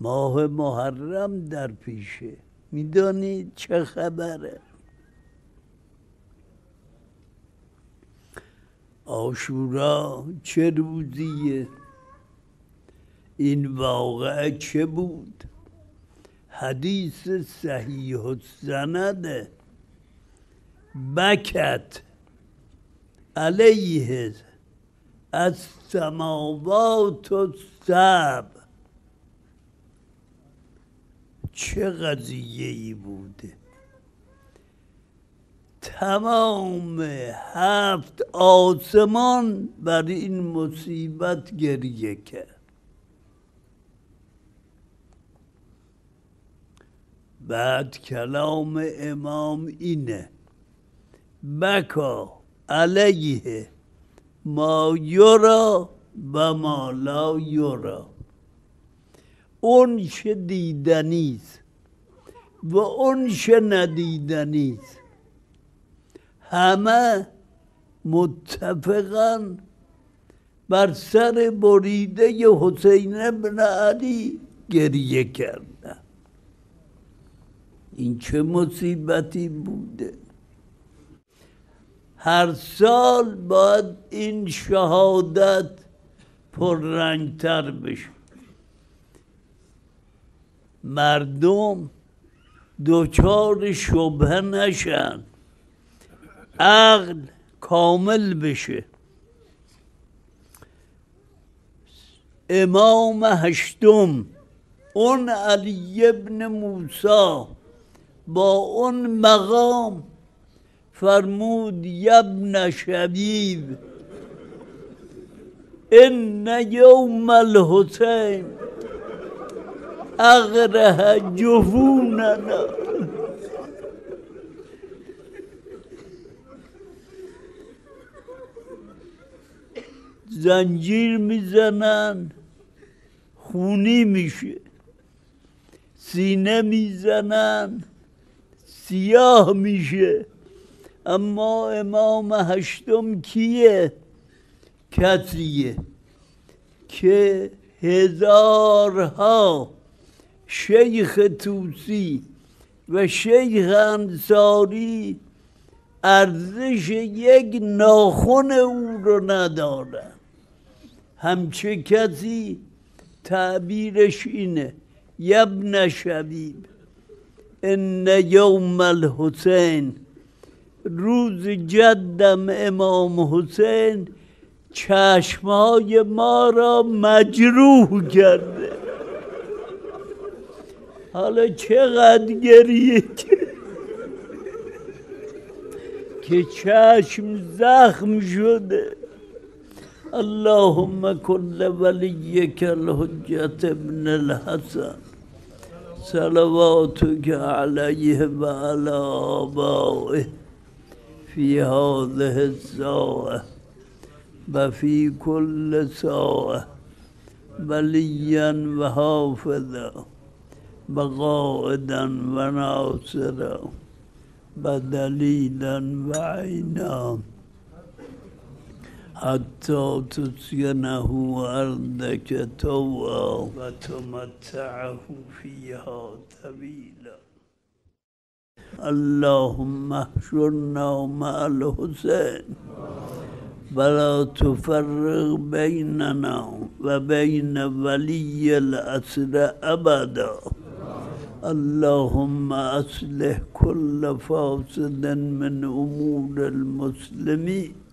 ماه محرم در پیشه، میدانید چه خبره؟ عاشورا چه روزیه؟ این واقعه چه بود؟ حدیث صحیح السنده. بکت علیه السماوات السبع. چه قضیه ای بوده؟ تمام 7 آسمان بر این مصیبت گریه کرد. بعد کلام امام اینه: بکا علیه ما یرا و ما لا یرا. اون چه دیدنیست و اون چه ندیدنیست، همه متفقاً بر سر بریده حسین بن علی گریه کردن. این چه مصیبتی بوده؟ هر سال باید این شهادت پررنگتر بشه، مردم دچار شبهه نشن، عقل کامل بشه. امام هشتم اون علی ابن موسی با اون مقام فرمود: یبن شبیب ان یوم الحسین اغره جفوننا. زنجیر میزنن خونی میشه، سینه میزنن سیاه میشه. اما امام هشتم کیه؟ کسیه که هزارها شیخ توسی و شیخ انصاری ارزش یک ناخن او رو ندارن. همچه کسی تعبیرش اینه: یبن شبیب ان یوم الحسین. روز جدم امام حسین چشمهای ما را مجروح کرده. حالا چقدر گریه که چشم زخم شده. اللهم کل ولیک الحجة ابن الحسن صلواتک علیه و علی آبائه فی هذه الساعة و فی کل ساعة ولیا و حافظا و قائدا و ناصرا و دلیلا و عینا حتی تسکنه ارضک طوعا و تمتعه فیها طویلا. اللهم احشرنا مع الحسین ولا تفرق بیننا و بین ولی العصر ابدا. اللهم اصلح كل فاسد من امور المسلمين